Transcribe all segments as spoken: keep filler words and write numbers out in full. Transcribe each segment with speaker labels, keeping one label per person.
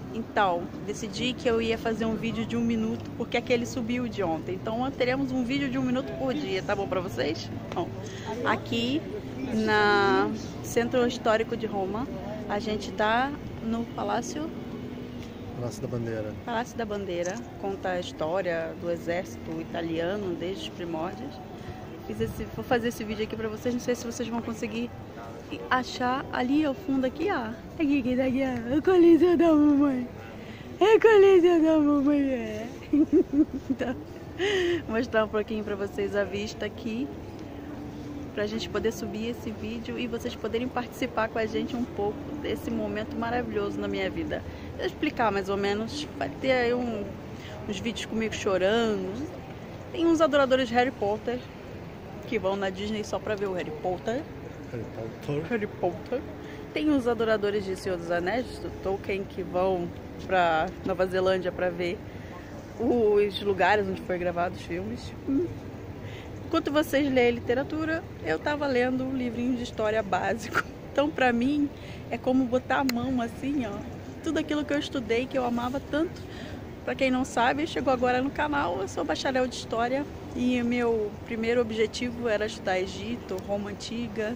Speaker 1: Então, decidi que eu ia fazer um vídeo de um minuto, porque aquele subiu de ontem. Então, teremos um vídeo de um minuto por dia, tá bom pra vocês? Bom, aqui na Centro Histórico de Roma, a gente tá no Palácio...
Speaker 2: Palácio da Bandeira.
Speaker 1: Palácio da Bandeira, conta a história do exército italiano desde os primórdios. Fiz esse, vou fazer esse vídeo aqui pra vocês, não sei se vocês vão conseguir achar ali ao fundo aqui, ó. Aqui, aqui, aqui, ó. O Coliseu da Mamãe. É o Coliseu da Mamãe, é. Então, vou mostrar um pouquinho pra vocês a vista aqui, pra gente poder subir esse vídeo e vocês poderem participar com a gente um pouco desse momento maravilhoso na minha vida. Vou explicar mais ou menos, vai ter aí um, uns vídeos comigo chorando. Tem uns adoradores de Harry Potter que vão na Disney só pra ver o Harry Potter.
Speaker 2: Harry Potter.
Speaker 1: Harry Potter. Tem os adoradores de Senhor dos Anéis, do Tolkien, que vão pra Nova Zelândia pra ver os lugares onde foi gravado os filmes. Enquanto vocês leem literatura, eu tava lendo um livrinho de história básico. Então, pra mim, é como botar a mão assim, ó. Tudo aquilo que eu estudei, que eu amava tanto. Pra quem não sabe, chegou agora no canal, eu sou bacharel de História. E o meu primeiro objetivo era estudar Egito, Roma Antiga.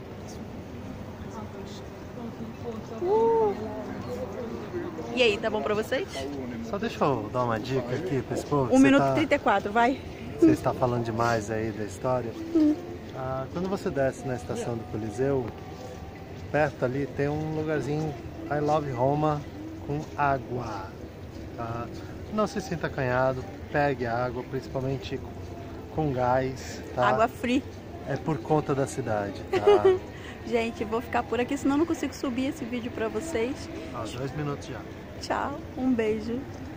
Speaker 1: Uh! E aí, tá bom pra vocês?
Speaker 2: Só deixa eu dar uma dica aqui pra esse povo.
Speaker 1: um minuto
Speaker 2: tá...
Speaker 1: e trinta e quatro, vai.
Speaker 2: Você está falando demais aí da história. Hum. Ah, quando você desce na estação do Coliseu, perto ali tem um lugarzinho I Love Roma com água. Tá? Não se sinta acanhado, pegue água, principalmente com gás. Tá?
Speaker 1: Água free.
Speaker 2: É por conta da cidade. Tá?
Speaker 1: Gente, vou ficar por aqui, senão eu não consigo subir esse vídeo pra vocês.
Speaker 2: Ah, dois minutos já.
Speaker 1: Tchau, um beijo.